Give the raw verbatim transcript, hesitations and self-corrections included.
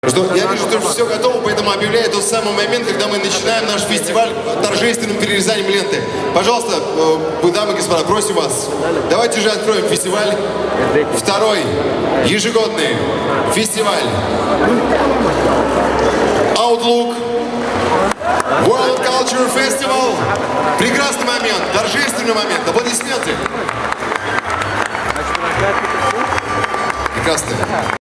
Что, я вижу, что все готово, поэтому объявляю тот самый момент, когда мы начинаем наш фестиваль торжественным перерезанием ленты. Пожалуйста, э, дамы и господа, просим вас, давайте же откроем фестиваль. Второй ежегодный фестиваль Outlook World Culture Festival. Прекрасный момент, торжественный момент. Аплодисменты. Прекрасно.